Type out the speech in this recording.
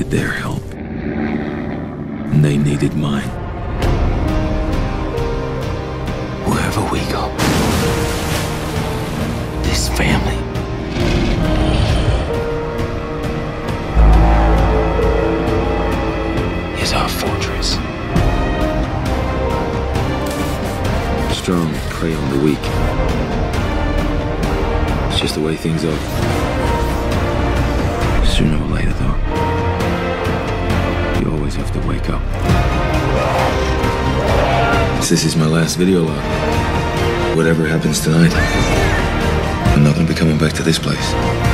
needed their help, and they needed mine. Wherever we go, this family is our fortress. Strong prey on the weak. It's just the way things are. Sooner or later, though, you always have to wake up. This is my last video log. Whatever happens tonight, I'm not gonna be coming back to this place.